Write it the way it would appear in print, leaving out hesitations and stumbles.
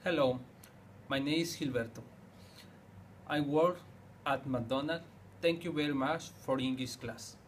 Hello, my name is Gilberto. I work at McDonald's. Thank you very much for English class.